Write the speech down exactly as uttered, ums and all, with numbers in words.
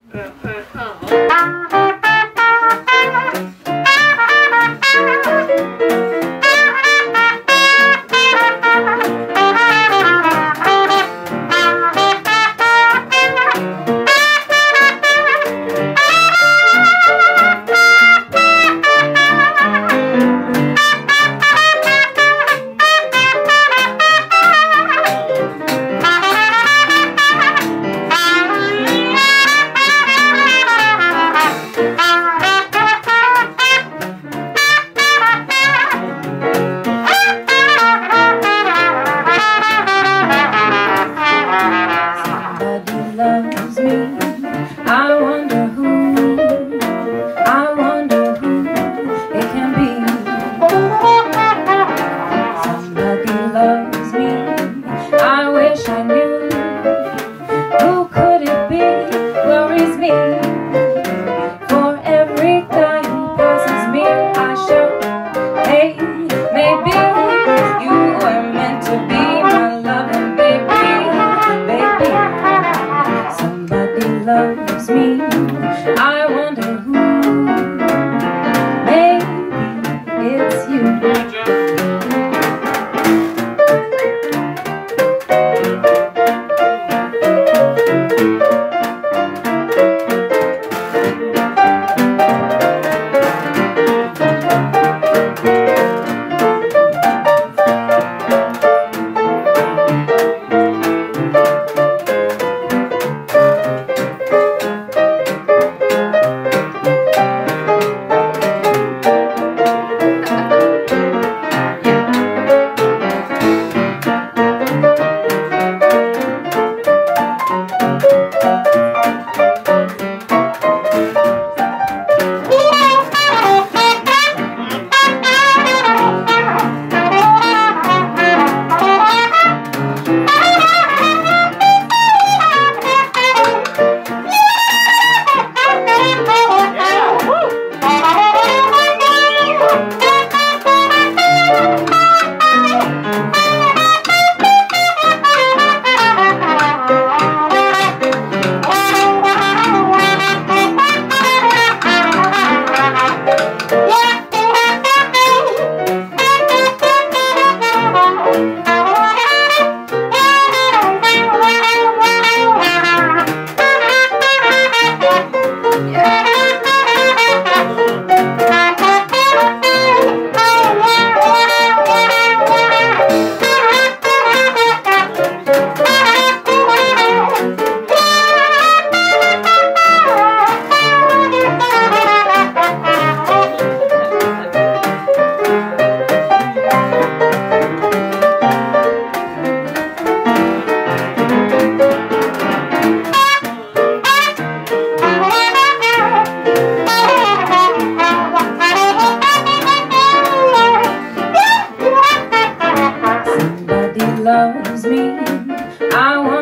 Loves me. I wonder who, I wonder who it can be. Somebody loves me. I wish I knew. Who could it be? Worries me. For every time he passes me, I shout, hey, maybe you were meant to be my loving baby, baby. Somebody loves me. I wonder who. Maybe it's you. Loves me. I want